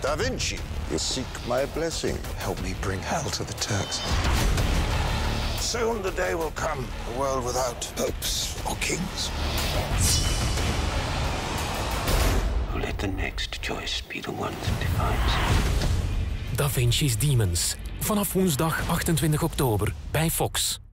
Da Vinci. You seek my blessing. Help me bring hell to the Turks. Soon the day will come, a world without popes or kings. Let the next choice be the one that defines. Da Vinci's Demons. Vanaf woensdag 28 oktober bij Fox.